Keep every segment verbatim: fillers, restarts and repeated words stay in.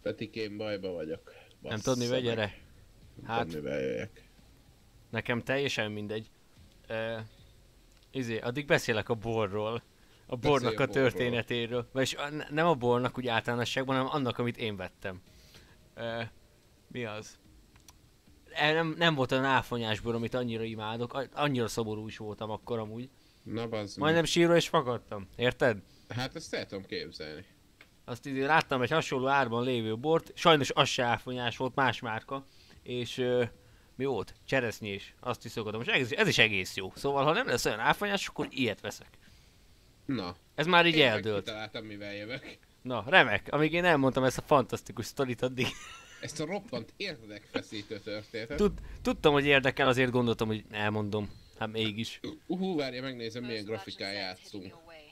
Petikém, bajba vagyok. Nem tudod mivel, gyere? Hát... Nem mivel jöjjek. Nekem teljesen mindegy. Uh, izé, addig beszélek a borról. A bornak Beszélj a történetéről. Vagyis nem a bornak úgy általánosságban, hanem annak, amit én vettem. Uh, mi az? Nem, nem volt olyan áfonyásbor, amit annyira imádok. Annyira szomorú is voltam akkor amúgy. Na bazd. Majdnem sírva és fakadtam. Érted? Hát ezt el tudom képzelni. Azt így láttam egy hasonló árban lévő bort. Sajnos az se áfonyás volt, más márka. És uh, mi volt? Cseresznyés. Azt is szokottam. És ez, ez is egész jó. Szóval ha nem lesz olyan áfonyás, akkor ilyet veszek. Na. Ez már így én eldőlt. Találtam, mivel jövök. Na, remek. Amíg én elmondtam ezt a fantasztikus sztorit addig. Ezt a roppant érdekfeszítő történetet. Tud, tudtam, hogy érdekel, azért gondoltam, hogy elmondom. Hát mégis. Uhú, várja, megnézem milyen grafikán játszunk.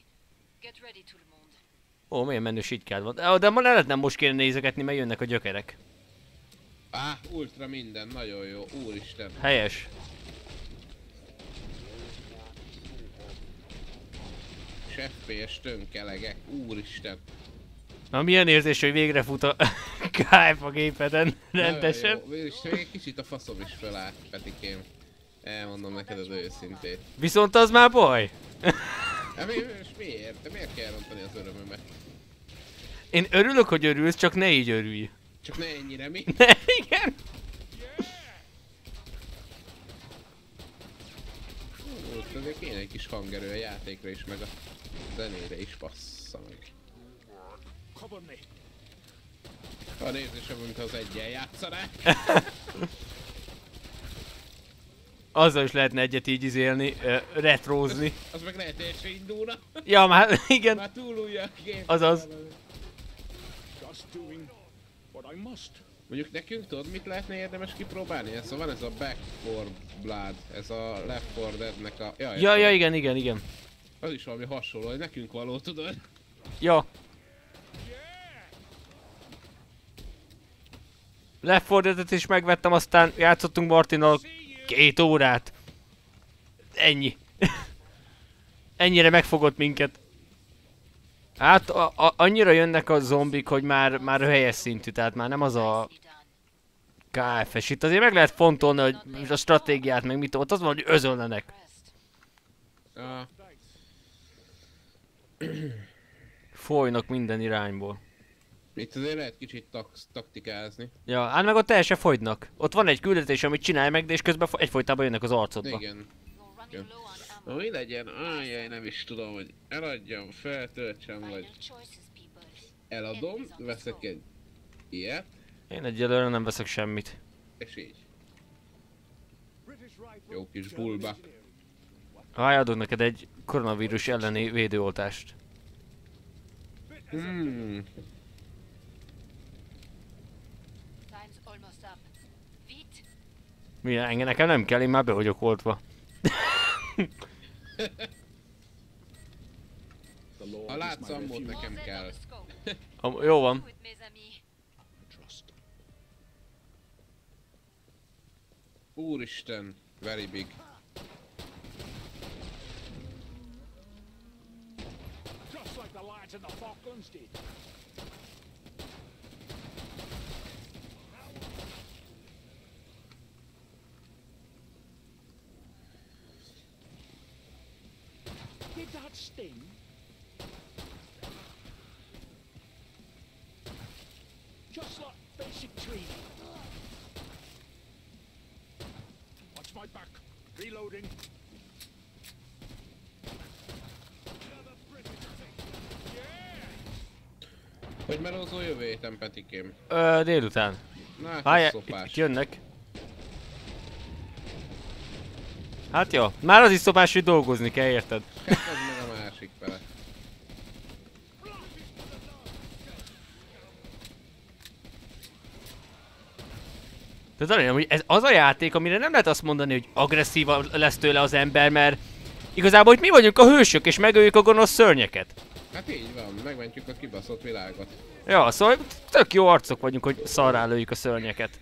Ó, milyen menő sitykád van. De, de ma ne lehetne most kéne nézegetni, mert jönnek a gyökerek. Á, ultra minden, nagyon jó, úristen. Helyes. És ef pé es tönkelegek, úristen. Na milyen érzés, hogy végre fut a ká ef a gépeden rendesen? És még egy kicsit a faszom is fölállt, Petikém. Elmondom neked az őszintét. Viszont az már baj. Hát mi, és miért? De miért kell rontani az örömömet? Én örülök, hogy örülsz, csak ne így örülj. Csak ne ennyire, mi? Ne, igen. Ó, azért kéne egy kis hangerő a játékra is, meg a zenére is, bassza meg. A nézésem, mint az egyen játszanák. Azzal is lehetne egyet így izélni, uh, retrózni. Az, az meg lehet teljesen indulna. Ja, már igen. Már túlulja a gép. Azaz. Mondjuk nekünk tudod, mit lehetne érdemes kipróbálni? Ez van ez a Back four Blood, ez a Left four Dead-nek a... Ja, ja, ja, igen, igen, igen. Az is valami hasonló, hogy nekünk való, tudod? Ja. Left four Dead-et is megvettem, aztán játszottunk Martinnal két órát. Ennyi. Ennyire megfogott minket. Hát a, a, annyira jönnek a zombik, hogy már, már helyes szintű, tehát már nem az a ká ef es. Itt azért meg lehet fontolni, hogy a stratégiát meg mit ott az van, hogy özönlenek. Uh. Folynak minden irányból. Itt azért lehet kicsit tak taktikázni. Ja, hát meg ott el se fogynak. Ott van egy küldetés, amit csinálj meg, de és közben egyfolytában jönnek az arcodba. Igen. Igen. Na mi legyen? Ajjaj, nem is tudom, hogy eladjam, feltöltsem, vagy eladom, veszek egy ilyet. Én egyelőre nem veszek semmit. És így. Jó kis bulba. Háj, adok neked egy koronavírus elleni védőoltást. Hmm. Mi, engem nekem nem kell, én már be vagyok oltva. Ha látsz ammót, nekem kell. Am jó van. Úristen, very big. Did that sting? Just like basic training. Watch my back. Reloading. Hogy melózó jövő héten, Petikém? Ö, délután. Na hát Háj, ez itt, szopás. itt jönnek. Hát jó, már az is szopás, hogy dolgozni kell, érted? Hát az meg a másik fele. Tehát arra hogy ez az a játék, amire nem lehet azt mondani, hogy agresszív lesz tőle az ember, mert igazából hogy mi vagyunk a hősök, és megöljük a gonosz szörnyeket. Hát így van, megmentjük a kibaszott világot. Ja, szóval tök jó arcok vagyunk, hogy szarrá lőjük a szörnyeket.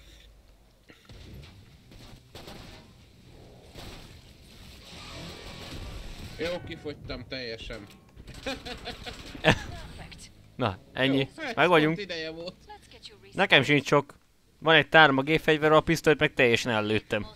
Jó, kifogytam teljesen. Na, ennyi. Jó, Meg vagyunk. ideje volt. Nekem sincs sok. Van egy tárom a gépfegyverrel, a pisztolyt meg teljesen ellőttem.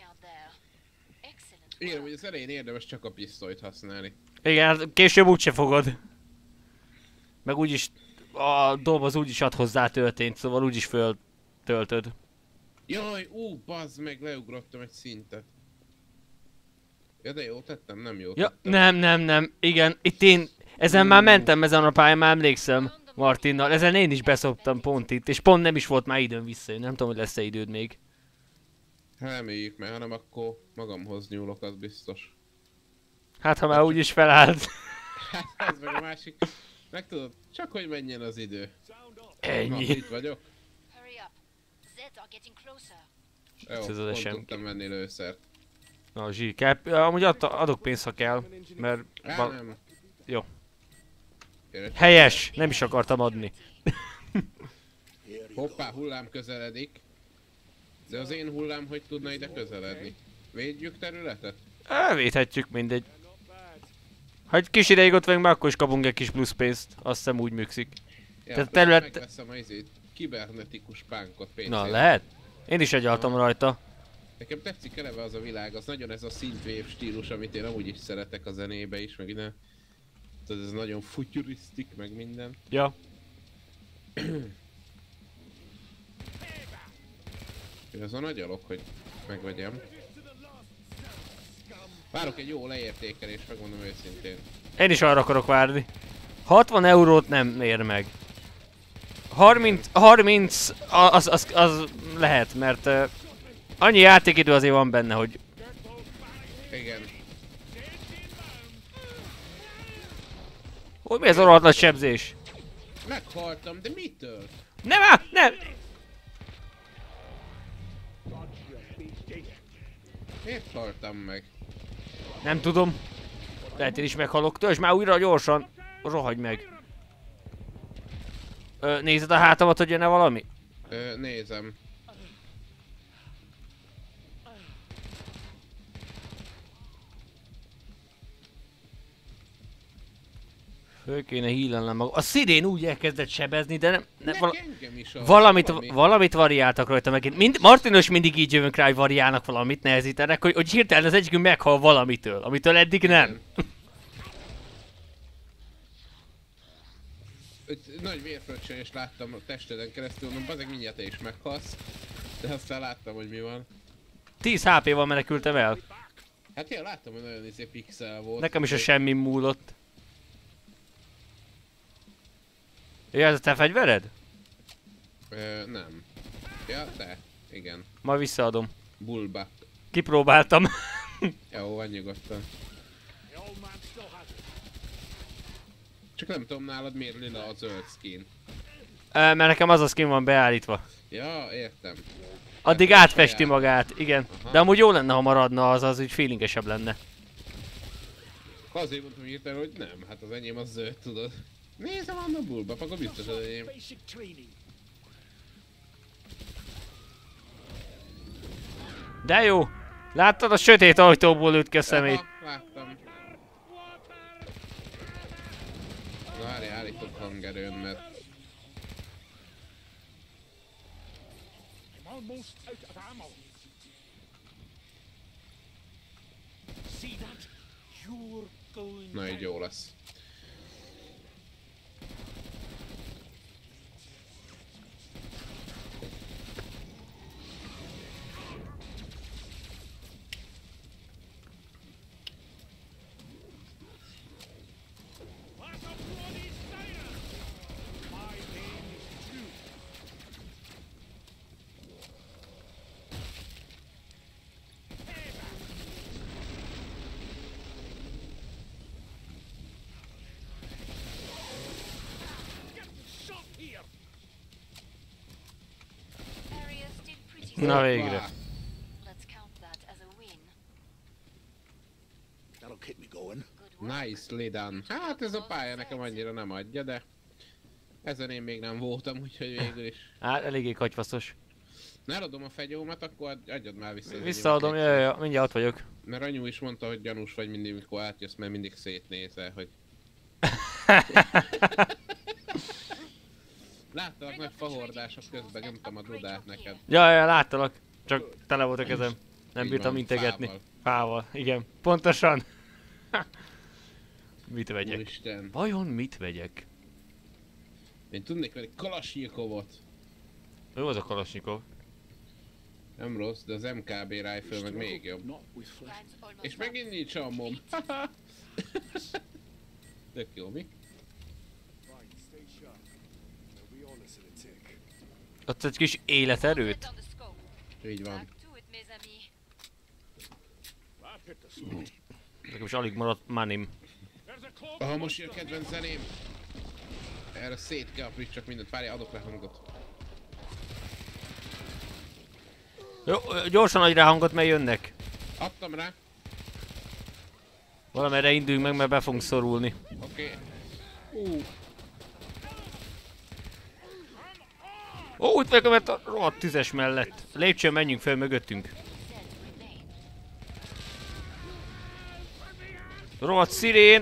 Igen, hogy az elején érdemes csak a pisztolyt használni. Igen, hát később úgyse fogod. Meg úgyis a dob az úgyis ad hozzá történt, szóval úgyis föltöltöd. Jaj, ú, bazd meg, leugrottam egy szintet. Ja, de jó tettem, nem jó Ja, tettem. nem, nem, nem, igen, itt én ezen Hmm. már mentem ezen a pályán, már emlékszem Martinnal, ezen én is beszoptam pont itt, és pont nem is volt már időm visszajönni, nem tudom, hogy lesz-e időd még. Hát reméljük meg, hanem akkor magamhoz nyúlok, az biztos. Hát ha már úgyis felállt. Hát ez meg a másik. Meg tudod, csak hogy menjen az idő. Na, Ennyi. itt vagyok. Jó, Ez az pont sem. tudtam venni lőszert. Na, zsí, kell, amúgy ad, adok pénzt, ha kell, mert... Á, Val- nem. Jó. Gyere, csak- Helyes, nem is akartam adni. Hoppá, hullám közeledik. De az én hullám hogy tudna ide közeledni? Védjük területet? Elvédhetjük, mindegy. Ha egy kis ideig ott vagyunk, már akkor is kapunk egy kis plusz pénzt. Azt hiszem úgy működik. Ja, Tehát terület... terület- megveszem az izét, kibernetikus pánkot pénzért. Na, lehet? Én is agyaltam rajta. Nekem tetszik eleve az a világ, az nagyon ez a synthwave stílus, amit én amúgy is szeretek a zenébe is, meg innen. Tehát ez nagyon futurisztik, meg minden. Ja. Ez a nagy alok, hogy megvegyem. Várok egy jó leértékelést, megmondom őszintén. Én is arra akarok várni. hatvan eurót nem ér meg. harminc, harminc az, az, az lehet, mert uh, annyi játékidő azért van benne, hogy... Igen. Hogy mi ez a rohadt nagy sebzés? Meghaltam, de mitől? Nem áll, nem! Miért haltam meg? Nem tudom. Lehet én is meghalok. Töltsd már újra gyorsan. Rohagy meg. Ö, nézed a hátamat, hogy jönne valami? Ö, nézem. Föl kéne hílelnem magam. A szidén úgy elkezdett sebezni, de nem... nem Nek vala, engem is az, valamit, valami. valamit variáltak rajta megint. Mind, Martinos mindig így jövünk rá, hogy variálnak valamit, nehezítenek, hogy, hogy hirtelen az egyikünk meghal valamitől, amitől eddig nem. Igen. Öt, nagy vérfröccsölést láttam a testeden keresztül, mondom, bazeg mindjárt te is meghalsz. De aztán láttam, hogy mi van. tíz há pé-val menekültem el. Hát én láttam, hogy nagyon izé pixel volt. Nekem is a Hogy- semmi múlott. Ja, ez a te fegyvered? Ö, nem. Ja, de. Igen. Majd visszaadom. Bulba. Kipróbáltam. Jó, van nyugodtan. The old man still has it. Csak nem tudom nálad miért lila a zöld skin. Ö, mert nekem az a skin van beállítva. Ja, értem. Addig Hát, átfesti saját. magát, igen. Aha. De amúgy jó lenne, ha maradna, az az úgy feelingesebb lenne. Azért mondtam hirtelen, hogy nem. Hát az enyém az zöld, tudod. Nézem annak bulba, akkor biztos Just az like enyém. basic training. De jó! Láttad, a sötét ajtóból üt ki a szemét. Aha, láttam. Na várj, állítok hangerőn, mert... I'm almost out of ammo. See that? You're going Na így down. jó lesz. That's a bloody siren! My name is Drew. Getting shot here! Na végre. That'll keep me going. Nicely done. Hát ez a pálya nekem annyira nem adja, de... Ezen én még nem voltam, úgyhogy végül is. Hát eléggé katyfaszos. Ne eladom a fegyómat, akkor ad- adjad már vissza. az Visszaadom, enyémet. jaj, jaj, mindjárt ott vagyok. Mert anyu is mondta, hogy gyanús vagy mindig, mikor átjössz, mert mindig szétnézel, hogy... Láttalak nagy fahordások közben, nyomtam a dudát neked. Ja, ja, láttalak. Csak tele volt a kezem. Nem Így bírtam van, integetni. fával. Fával, igen. Pontosan. Mit vegyek? Úristen. Vajon mit vegyek? Én tudnék venni Kalasnyikovot. Jó az a Kalasnyikov. Nem rossz, de az em ká bé rifle meg még jobb. Not with flesh. És megint nincs ammom. Tök jó, mi? Right, stay sharp. They'll be on us in a tick. Adsz egy kis életerőt? Így van. That hit the spot. Nekem is alig maradt manim. There's a cloak. Aha, most jön a kedvenc zeném. Erre szét kell csak mindent. Várj, adok rá hangot. Jó, gyorsan adj rá hangot, mert jönnek. Adtam rá. Valamerre induljunk meg, mert be fogunk szorulni. Oké. Ú, Ó, itt vagyok, mert a rohadt tüzes mellett. Lépcsőn menjünk fel mögöttünk. Rohadt szirén!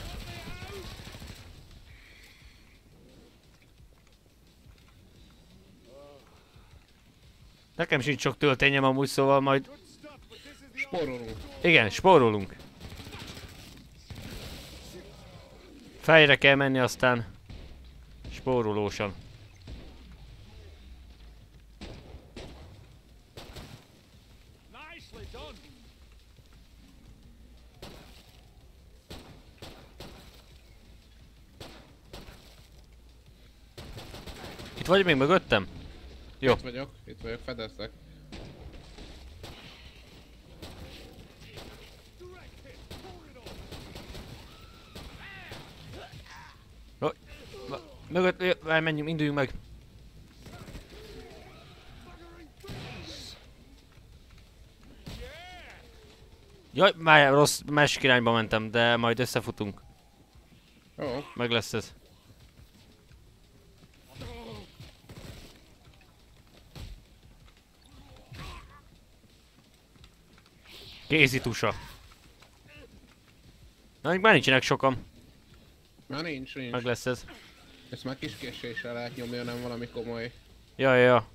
Nekem sincs sok töltényem amúgy, szóval majd... spórolunk. Igen, spórolunk. Fejre kell menni, aztán spórolósan. Nicely done. Itt vagy még mögöttem? Jó. Itt vagyok, itt vagyok, fedezlek. Mögött, ö, várj, menjünk, induljunk meg. Jaj, már rossz, másik irányba mentem, de majd összefutunk. Ó, Meg lesz ez. Kézitusa. Na, még már nincsenek sokan. már nincs, nincs. Meg lesz ez. Ezt már kis késéssel lehet nyomni, nem valami komoly. Ja, ja, ja.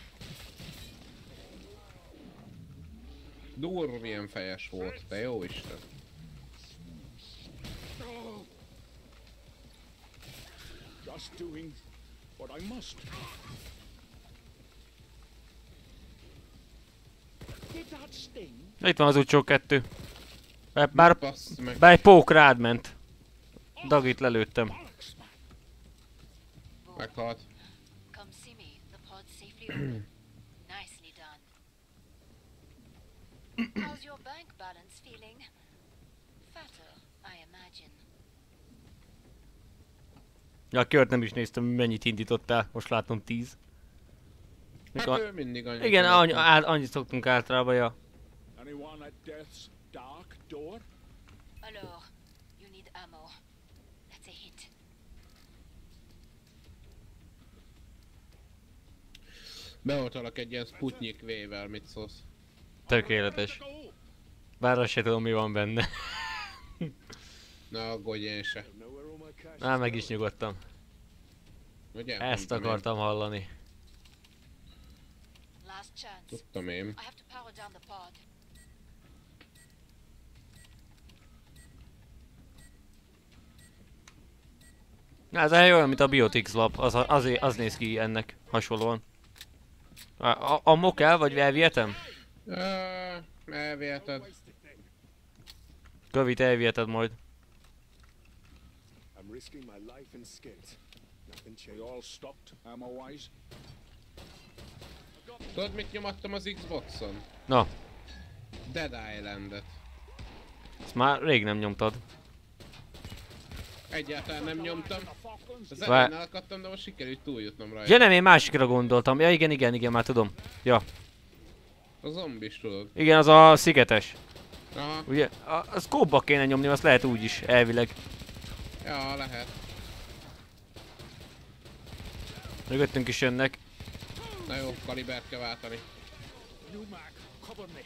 Durr milyen fejes volt, te jó Isten. Just doing what I must. Did that sting? Itt van az utcsó kettő. Bár, bár, Bassz meg. bár egy pók rád ment. Dagit lelőttem. Bollocks, man. Meghalt. Come see me. The pod's safely open. Nicely done. How's your bank balance feeling? Fatter, I imagine. Ja, a kört nem is néztem, mennyit indítottál. Most látom tíz. Hát Mikor... ő mindig annyit. Igen, tudott. annyi, á, annyit szoktunk általában, ja. Anyone at death's dark door? Alors, you need ammo. That's a hit. Beoltalak egy ilyen Sputnik V-vel, mit szólsz? Tökéletes. Bár azt se tudom, mi van benne. Na, aggódj én se. Know where all my cash Már meg is nyugodtam. Ugye? Ezt Mondtam én. akartam hallani. Last chance. Tudtam én. I have to power down the pod. Ez egy olyan, mint a Biotix lap. Az, az, az néz ki ennek hasonlóan. A, a, a mok el, vagy elvihetem? Ö, elviheted. Kövit elviheted majd. I'm risking my life and skins. Nothing che all stocked, ammo-wise. Tudod mit nyomattam az Xboxon? Na, Dead Islandet. ezt már rég nem nyomtad. Egyáltalán nem nyomtam. Az Vár- elején elakadtam, de most sikerült túljutnom rajta. Ja nem, én másikra gondoltam. Ja igen, igen, igen, már tudom. Ja, A zombis tudod. igen, az a szigetes. Aha, Ugye, a, a scope-ba kéne nyomni, azt lehet úgy is, elvileg. ja lehet. Mögöttünk is jönnek. Na jó, kalibert kell váltani. New mag, cover me.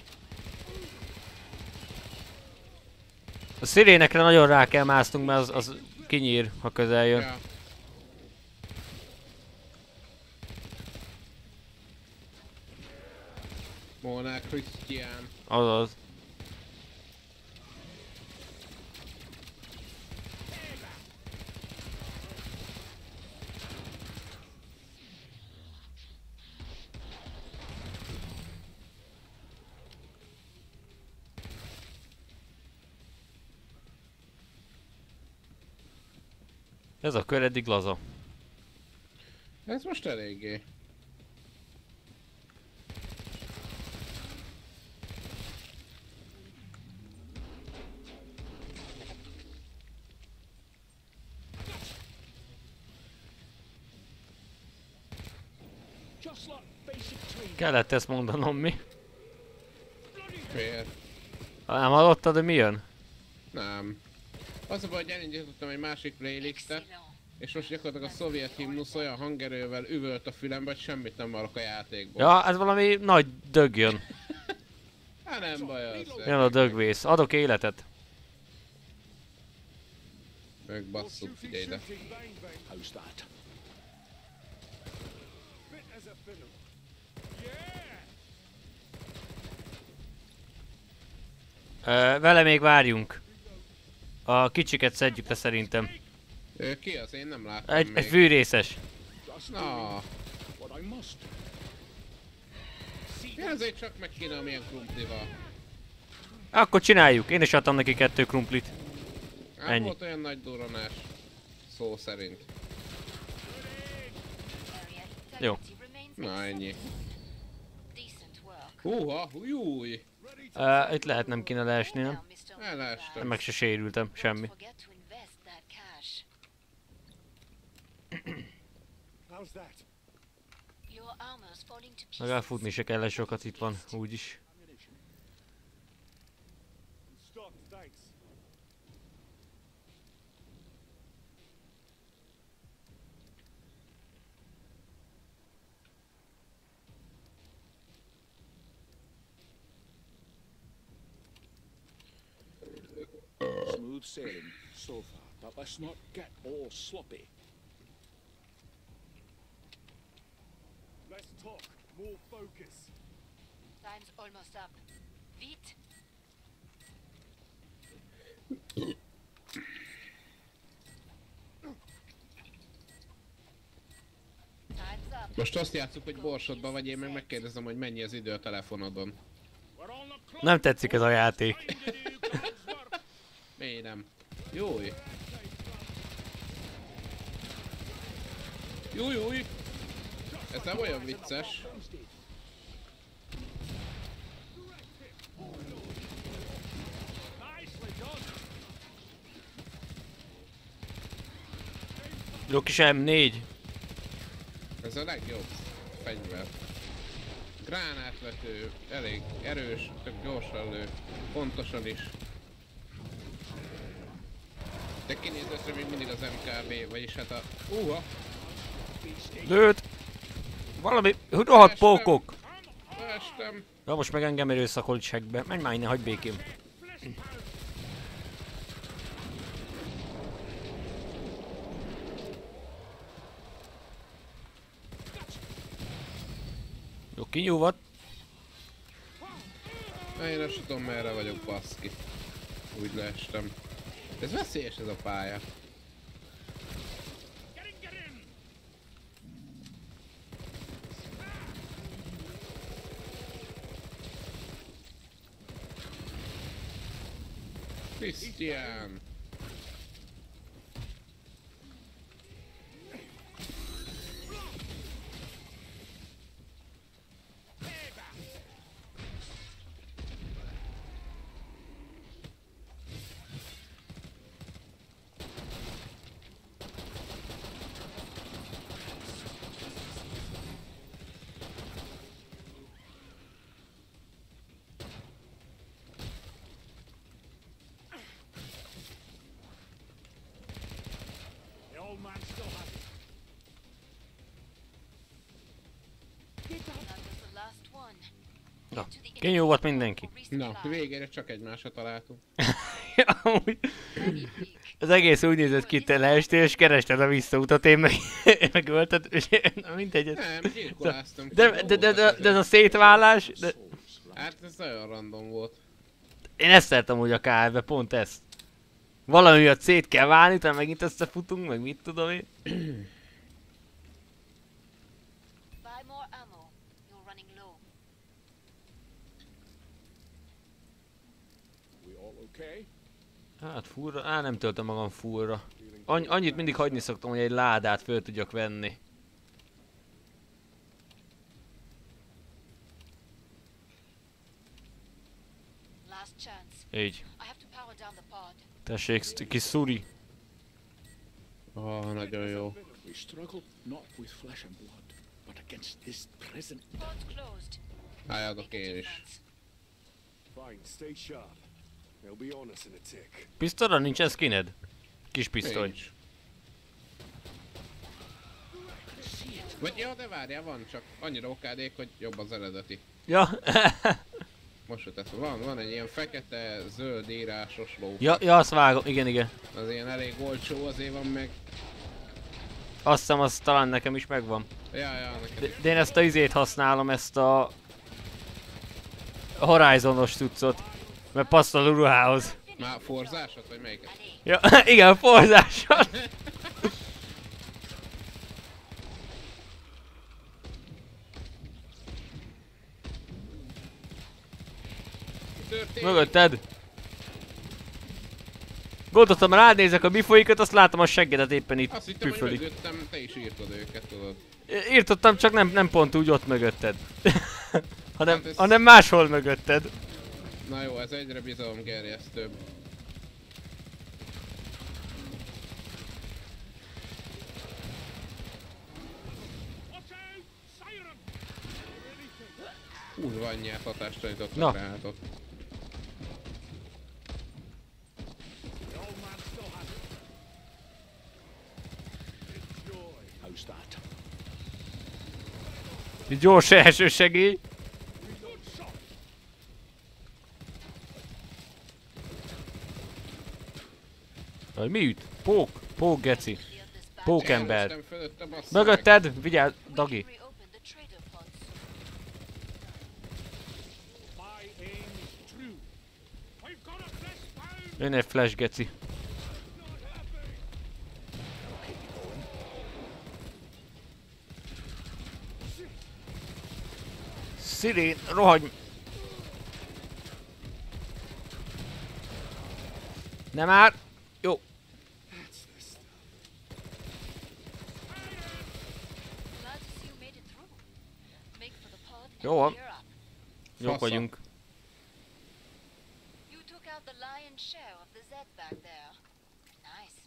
A szirénekre nagyon rá kell másznunk, mert az, az kinyír, ha közel jön. Ja. Molnár Krisztián. Azaz. Ez a kör eddig laza. Ez most eléggé. Just like basic training. Kellett ezt mondanom, mi? Miért? Nem hallottad, hogy mi jön? Nem. Az a baj, hogy elindítottam egy másik playlistet, és most gyakorlatilag a szovjet himnusz olyan hangerővel üvölt a fülembe, hogy semmit nem hallok a játékból. Ja, ez valami nagy dög jön. Hát nem baj az. Jön a dögvész. Adok életet. Megbasszuk, figyelj ide. How's that? Fit as a fiddle. Yeah! Ö, vele még várjunk. A kicsiket szedjük le szerintem. Ő ki az? Én nem láttam Egy, még. egy fűrészes. Just Na, what I must. én azért csak meg kéne amilyen krumplival. Akkor csináljuk. Én is adtam neki kettő krumplit. Hát Ennyi. volt olyan nagy durranás. Szó szerint. Jó. Na ennyi. Húha, júj! Uh, itt lehet nem kéne leesni, nem? Elestem. Meg se sérültem, semmi. How's that? Legalább futni se kell sokat, itt van, úgyis. Stop, thanks. Smooth sailing so far, but let's not get all sloppy. Let's talk. More focus. Time's almost up. Vite. Time's up. Most azt játsszuk, hogy borsodban vagy, én meg megkérdezem, hogy mennyi az idő a telefonodon. Nem tetszik ez a játék. Miért nem? Júj! Júj, júj! Ez nem olyan vicces. Jó kis em négy. Ez a legjobb fegyver. Gránátvető, elég erős, tök gyorsan lő, pontosan is. De kinézőtre még mindig az em ká bé, vagyis hát a... Uha! Lőtt! Valami rohadt pókok! Estem! Ja, most meg engem erőszakolt segbe. Menj már innen, hagyd békém. Jó, kinyúvat. Na, én azt tudom, merre vagyok, baszki. Úgy leestem. Ez veszélyes ez a pálya. Krisztián! The old man still has it. That was the last one. Na, kinyúvat mindenki. Na, végére csak egymásra találtunk. Amúgy az egész úgy nézett ki, te leestél és kerested a visszautat, én meg, én meg ölted, és na mindegy. Nem, gyilkoláztam. De, de, de, de, de ez a szétválás, de, Hát ez nagyon random volt. Én ezt szeretem úgy a ká ef-be, pont ezt. Valami miatt szét kell válni, utána megint összefutunk, meg mit tudom én. Buy more ammo. You're running low. We all okay? Hát fullra, á nem töltöm magam fullra. Any annyit mindig hagyni szoktam, hogy egy ládát föl tudjak venni. Last chance. Így. I have to power down the pod. Tessék, kis szuri. Ah, nagyon jó. We struggle not with flesh and blood, but against this present. Pod's closed. Álljadok Make the én is. difference. Fine, stay sharp. They'll be on us in a tick. Pisztolyra nincsen skined? Kis pisztoly. Nincs. Vagy jó, de várjál, van, csak annyira okádék, hogy jobb az eredeti. Ja. Most jut eszembe. Van, van egy ilyen fekete, zöld írásos ló. ja, ja, azt vágom, igen, igen. Az ilyen elég olcsó, azért van meg. Azt hiszem, az talán nekem is megvan. Ja, ja, nekem De, is. de én ezt a izét használom, ezt a Horizonos cuccot. Mert passzol a ruhához. Már forzásod, vagy melyiket? Ja, igen, a forzáson. Történik? Mögötted. Gondoltam, rád nézek a mi folyikat, azt látom a seggedet éppen itt Azt hittem, hogy püfölik. mögöttem, te is írtad őket, tudod. Írtottam, csak nem, nem pont úgy ott mögötted. hanem, Hát ez- hanem máshol mögötted. Na jó, ez egyre bizalomgerjesztőbb. Kurva anyját hatást tanítottak Na. rátok. How's that? Egy gyors első segély. Jaj, mi üt? Pók, pók geci. Clear this back. Pókember. Elhúztam fölötte, bassza meg. Mögötted, vigyázz, We Dagi. can reopen the trader pods. My aim is true. I've got a flesh pound. Jön egy flash geci. Szirén, rohagy! Nem már! Jó, Glad to see you made it through. Make for the pod and Jó van. gear up. jók Fasza. vagyunk. You took out the lion's share of the Zed back there. Nice.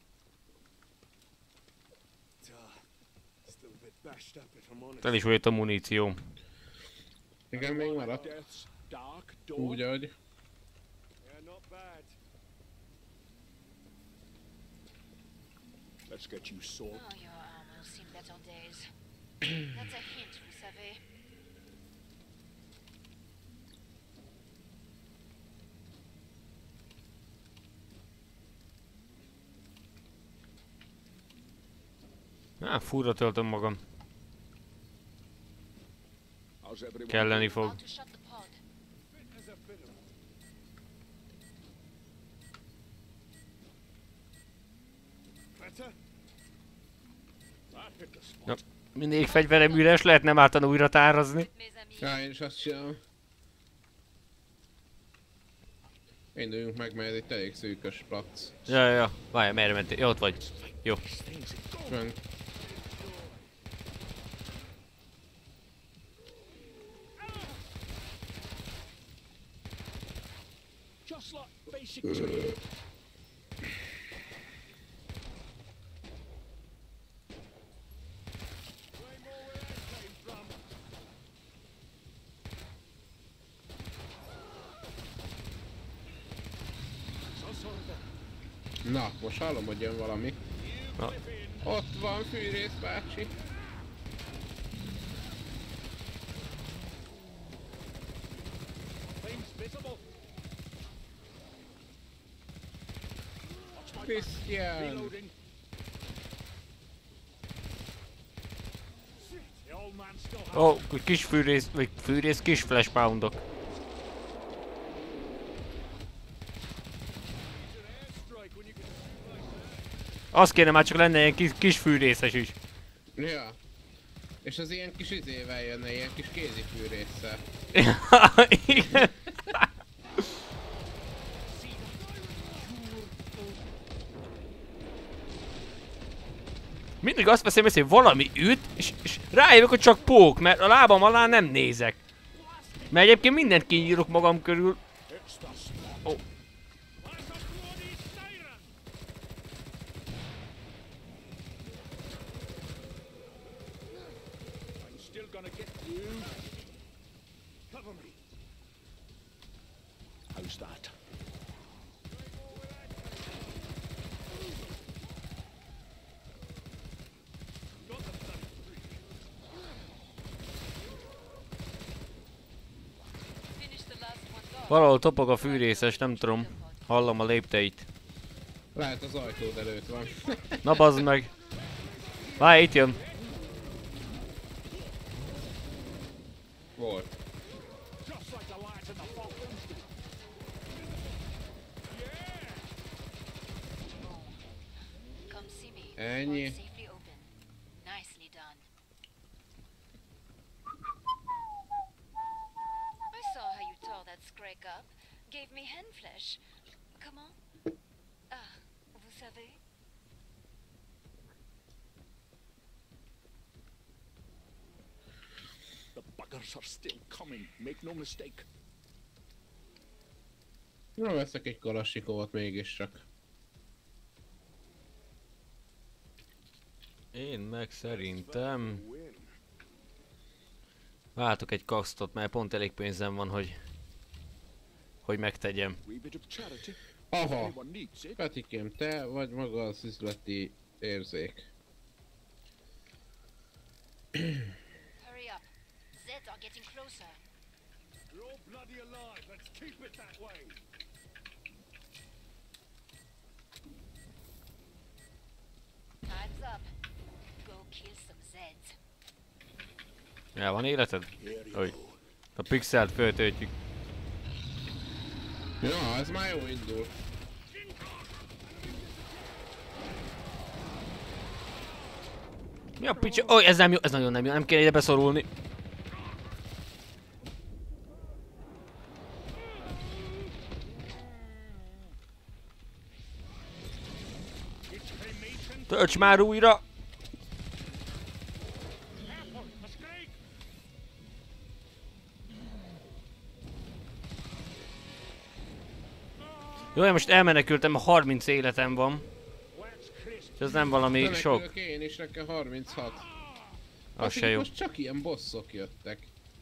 Still a bit bashed up if I'm honest. El is volt a muníció. Igen, még maradt. Death's dark dawn. Úgy, ahogy. Yeah, not bad. Let's get you sold. Oh, your arm will see better days. That's a hint, vous savez. Á, furra töltöm magam. How's everyone? Kelleni fog. About to shut the pod. Better? That hit the spot. Ja. Mindig fegyverem üres, lehet nem ártana újra tárazni. Mes amis. Ja, én is azt csinálom. Induljunk meg, mert ez itt elég szűkös plac. Ja, ja, ja. Várj, merre mentél? Ja, ott vagy. Jó. Fönt. Just like basic training. Na, most hallom, hogy jön valami. Na. Ott van Fűrész bácsi. Things visible. Krisztián! Reloading. The old man still has Ó, oh, kis fűrész, vagy fűrész, kis flashpoundok. Az kéne már csak lenne ilyen kis, kis fűrészes is. Ja. És az ilyen kis izével jönne, ilyen kis kézi fűrésszel. Igen. Mindig azt veszem észre, hogy valami üt, és, és rájövök, hogy csak pók, mert a lábam alá nem nézek. Mert egyébként mindent kinyírok magam körül. Oh. How's that? Valahol topog a fűrészes, nem tudom. Hallom a lépteit. Lehet az ajtód előtt van. Na bazd meg. Várj, itt jön. Volt. Ennyi. Up, gave me hen flesh. Comment? Ah, vous savez? The buggers are still coming. Make no mistake. Na, veszek egy kalasnyikovot mégiscsak. Én meg szerintem... Váltok egy kasztot, mert pont elég pénzem van, hogy... hogy megtegyem. Aha! Petikém, te vagy maga az üzleti érzék. Hurry up. Zeds are getting closer. You're all bloody alive. Let's keep it that way. Time's up. Go kill some Zeds. El van életed? Hogy a pixelt föltöltjük. Ja, ez már jó indul. Mi a picsa? Ó, ez nem jó, ez nagyon nem jó, nem kéne ide beszorulni. Tölts már újra! Jó, én most elmenekültem, a harminc életem van. És ez nem valami sok. Én is, nekem harminchat. Az se jó. Most csak ilyen bosszok jöttek.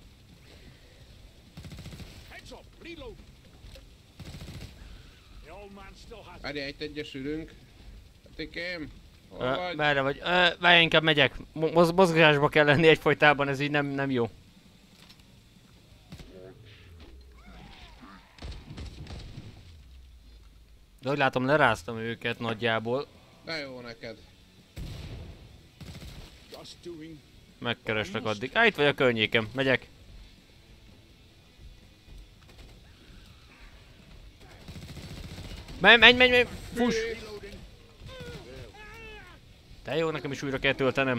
Várjál, itt egyesülünk. Petikém, hol Ö, vagy? merre vagy? Ö, várjál, inkább megyek. Moz mozgásba kell lenni egyfolytában, ez így nem, nem jó. De hogy látom, leráztam őket nagyjából. De jó neked. Megkereslek addig. Á, itt vagy a környékem, megyek. Menj, menj, menj, menj! Fuss! De jó, nekem is újra kell töltenem.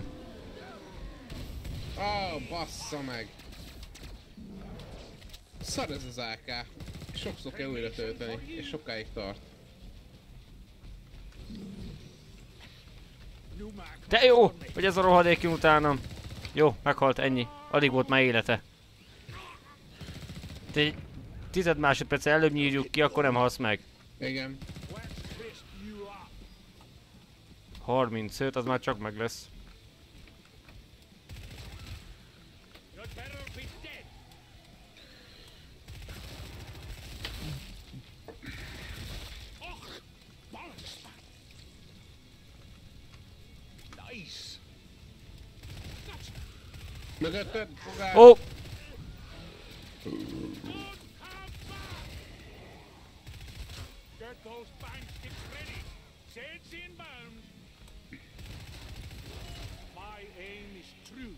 Ó, oh, bassza meg! Szar ez az á ká. Sokszor kell újra tölteni, és sokáig tart. De jó, hogy ez a rohadék jön utánam. Jó, meghalt, ennyi. Alig volt már élete. De egy tized másodperc előbb nyírjuk ki, akkor nem halsz meg. Igen. harmincöt, az már csak meg lesz. Mögötted, fogál! Ó! Oh! Get those bang sticks ready. Sets inbound. My aim is true.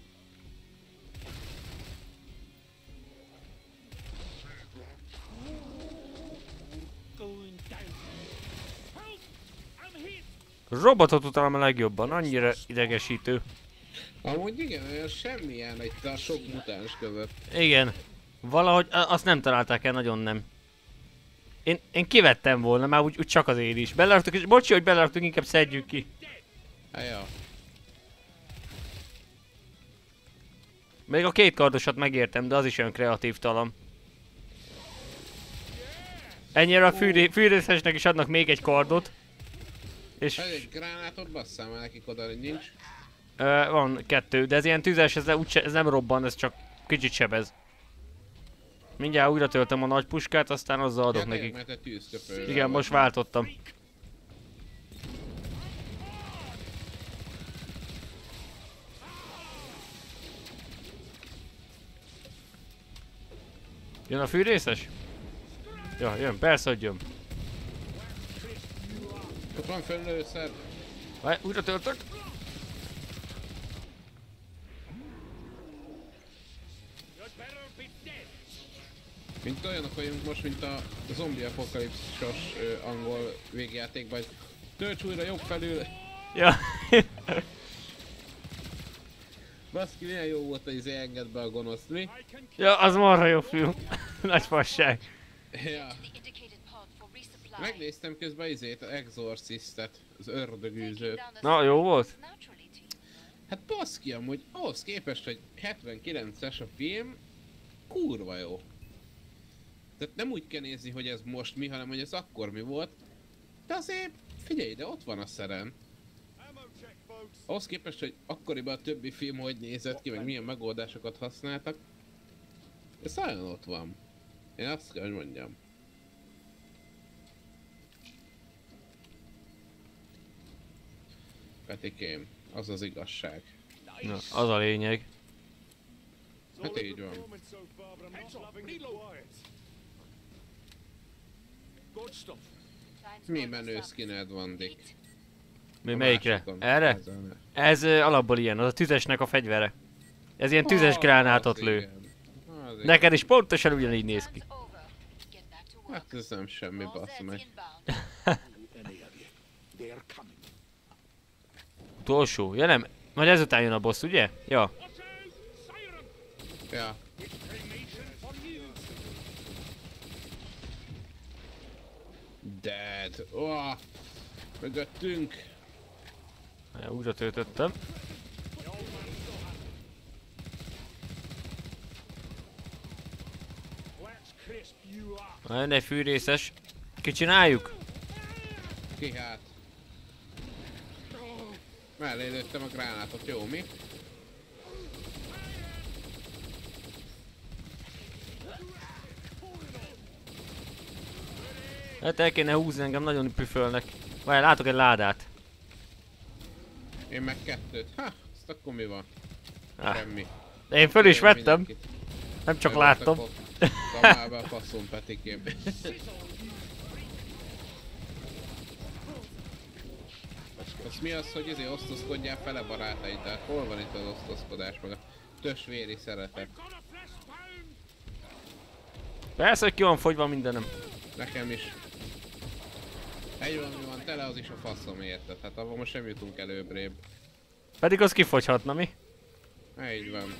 Going down. Help! I'm hit. Robotot utálom a legjobban, annyira idegesítő. Amúgy igen, olyan semmilyen itt a sok mutáns között. Igen. Valahogy a- azt nem találták el, nagyon nem. Én, én kivettem volna, már úgy, úgy csak azért is. Beleraktuk, és bocsi, hogy beleraktuk, inkább szedjük ki. Hát ja. Még a két kardosat megértem, de az is olyan kreatív talam. Ennyire a fűré, fűrészesnek is adnak még egy kardot. És Ez egy gránátot basszál már nekik oda, hogy nincs. ö, van kettő, de ez ilyen tüzes, ez, úgy se, ez nem robban, ez csak kicsit sebez. Mindjárt újra töltöm a nagy puskát, aztán azzal adok Ja, nekik. Mert te tűzköpővel Igen, vagy. most váltottam. Jön a fűrészes? Ja, jön, persze, hogy jön. Ott van fölnőszer. Várj, újra töltök. Mint olyanok vagyunk most, mint a zombi apokalipszis angol végjátékban, hogy tölts újra jobb felül. Ja. Baszki, milyen jó volt, hogy izé enged be a gonoszt, mi? Ja, az marha jó film. Nagy fasság. Ja. The indicated pod for resupply. Megnéztem közben izét, az Exorcistet, az ördögűzőt. Na, jó volt? Naturally to you. Hát baszki, amúgy ahhoz képest, hogy hetvenkilences a film, kurva jó. Tehát nem úgy kell nézni, hogy ez most mi, hanem hogy ez akkor mi volt. De azért, figyelj, de ott van a szeren. Ahhoz képest, hogy akkoriban a többi film hogy nézett ki, meg milyen megoldásokat használtak. Ez nagyon ott van. Én azt kell, hogy mondjam. Petikém, az az igazság. Na, az a lényeg. Hát így van. Good stuff. Mi menő skined van, Dick? Mi A melyikre? másikon. Erre? Ezen. Ez ö, alapból ilyen, az a tüzesnek a fegyvere. Ez ilyen tüzes gránátot Az lő. igen. Az igen. Neked is pontosan ugyanígy néz ki. Time's over. Get back to work. Hát ez nem semmi, All bassz Zeds meg. inbound. Any of you. They're coming. Utolsó, ja nem, majd ezután jön a boss, ugye? Ja. Ja. Dead. Oh, mögöttünk. Ja, újra töltöttem. Let's crisp you up. Na, jön egy fűrészes. Kicsináljuk? Ki hát? Mellé lőttem a gránátot, jó mi? Hát el kéne húzni, engem nagyon püfölnek. Várj, látok egy ládát. Én meg kettőt. Ha, azt akkor mi van? Ah. Semmi. De én föl is vettem, Mindenkit. nem csak Jó, láttam. akkor Szamál be a faszom, Petikém. Az mi az, hogy izé osztozkodjál fele barátaiddal? Hol van itt az osztozkodás meg a tösvéri szeretet? Persze, hogy ki van fogyva mindenem. Nekem is. Egy valami van tele, az is a faszom, érted? Hát avval most sem jutunk előbbrébb. Pedig az kifogyhatna, mi? Így van.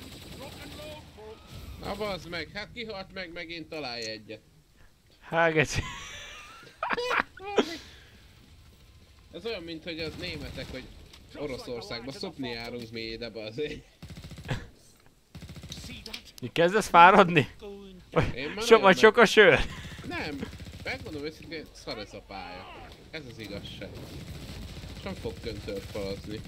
Na bazd meg, hát kihalt meg, megint találj egyet. Há, geci. Ez olyan, mint hogy az németek, hogy Oroszországba szopni járunk mi ide, azért. Mi kezdesz fáradni? Én már So, nagyon vagy meg- sok a sör? Nem, megmondom őszintén, szar ez a pálya. Ez az igazság. Sem fog köntört falazni.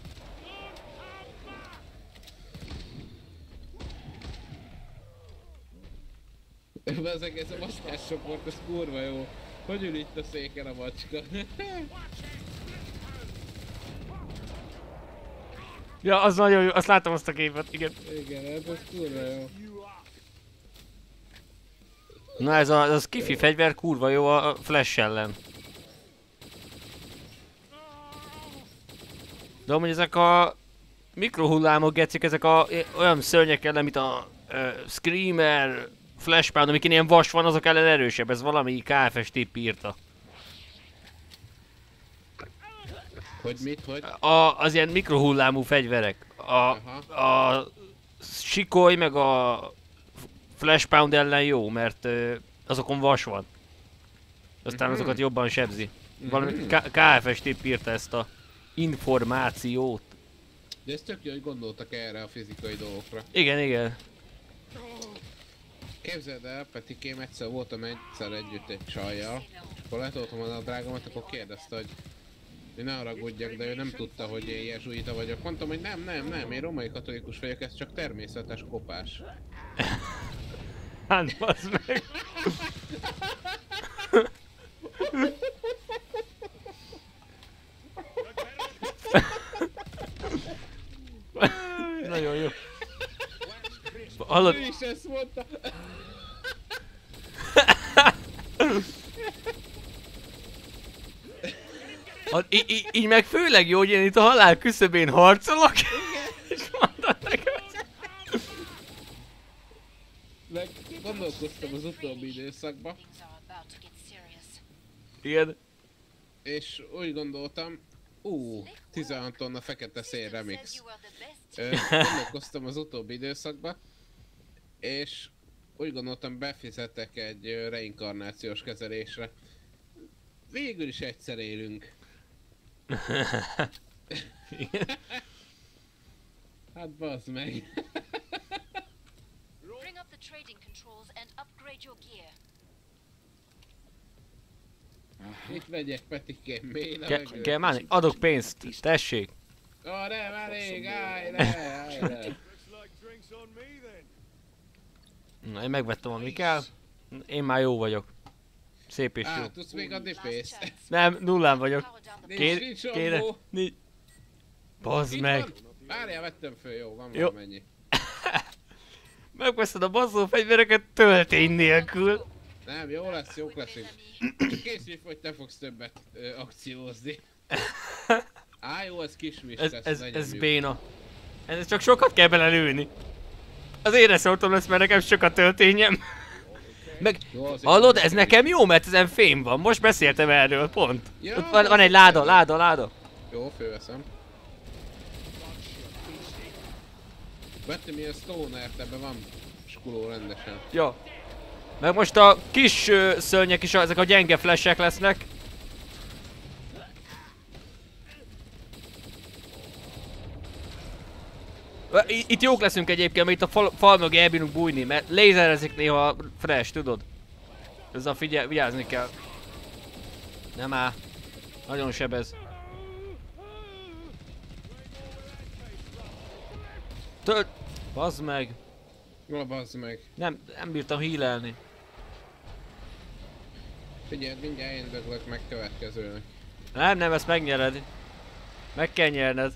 Ezek, ez a macskás csoport, ez kurva jó. Hogy ül itt a széken a macska? Ja, az nagyon jó, azt láttam azt a képet, igen. Igen, hát ez kurva jó. Na ez a, az kifi fegyver kurva jó a a flash ellen. De amúgy ezek a mikrohullámok gecik, ezek a olyan szörnyek ellen, mint a uh, Screamer, Flashpound, amikin ilyen vas van, azok ellen erősebb, ez valami ká ef es tipp írta. Hogy mit, hogy? A, az ilyen mikrohullámú fegyverek. A, Aha. a sikoly meg a flash pound ellen jó, mert ö, azokon vas van. Aztán Mhm. azokat jobban sebzi. Valami Mhm. K- ká ef es tipp írta ezt a információt. De ez tök jó, hogy gondoltak erre a fizikai dolgokra. Igen, igen. Képzeld el, Petikém, egyszer voltam egyszer együtt egy csajjal, és akkor letoltam a drágomat, akkor kérdezte, hogy én ne haragudjak, de ő nem tudta, hogy én jezsuita vagyok. Mondtam, hogy nem, nem, nem, én római katolikus vagyok, ez csak természetes kopás. Hát bazd meg. Nagyon jó. Hallod? Ő is ezt mondta. A, í- í- így meg főleg jó, hogy én itt a halál küszöbén harcolok. És mondod nekem, hogy- Meg gondolkoztam az utóbbi időszakban, Things are about to get serious. igen. és úgy gondoltam, ú, tizenhat tonna fekete szél System says remix. you are the best. Ö, Gondolkoztam az utóbbi időszakban, és úgy gondoltam, befizetek egy ö, reinkarnációs kezelésre. Végül is egyszer élünk. Hát bazd meg. Bring up the trading controls and upgrade your gear. Mit vegyek, Petikém? Mély Ge- levegő? Germáni, adok pénzt, tessék. Ó, nem, elég, állj le, állj le. Looks like drinks on me then. Na, én megvettem, ami kell. Én már jó vagyok. Szép és jó. Á, tudsz még adni Last pénzt? chance. Nem, nullán vagyok. Power down the Nincs, Kéne, nincs kéne, ambó. nincs. Bazd Itt meg. van? Várjál, vettem föl, jó, van Jó. valamennyi. Megveszed a basszó fegyvereket töltény nélkül. Nem, jó lesz, jók with mes leszünk. amis. Csak készülj, hogy te fogsz többet ö, akciózni. Á, jó, ez kismis Ez, lesz, ez, legyen ez jó. béna. Ez csak sokat kell belelőni. Az ére szóltam lesz, mert nekem sokat töltényem. Meg, Jó, azért hallod, ez nekem nekem jó, mert ezen fém van. Most beszéltem erről, pont. Ja, Ott van, van az egy láda, tényleg. láda, láda. Jó, fölveszem. Vettem ilyen stonert, ebben van skuló rendesen. Ja. Meg most a kis ö, szörnyek is, ezek a gyenge flashek lesznek. Ö, i- Itt jók leszünk egyébként, mert itt a fal, fal mögé elbírunk bújni, mert lézerezik néha a fresh, tudod? Ezzel figyel, vigyázni kell. Nem áll. Nagyon sebez. Tölt! Bazd meg! Na, bazd meg. Nem, nem bírtam healelni. Figyelj, mindjárt én döglök meg következőnek. Nem, nem, ezt megnyered. Meg kell nyerned.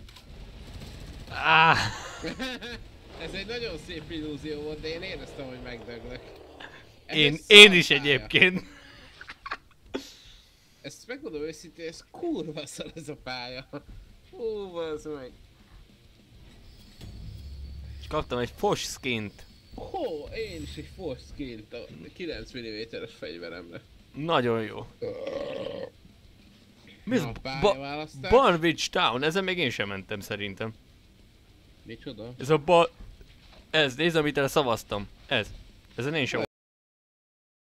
Áh, Ez egy nagyon szép illúzió volt, de én éreztem, hogy megdöglök. Ez én, egy én szar is pálya. egyébként. Ezt megmondom őszintén, ez kurva szar ez a pálya. Hú, bazd meg. És kaptam egy fos skint. Hó, én is egy force skillt a kilenc milliméteres fegyveremre. Nagyon jó. Mi ez? Na, Ba pályaválasztás. Barnwich Town, ezen még én sem mentem szerintem. Micsoda? Ez a ba... Ez, nézd, amit erre szavaztam. Ez. Ezen én sem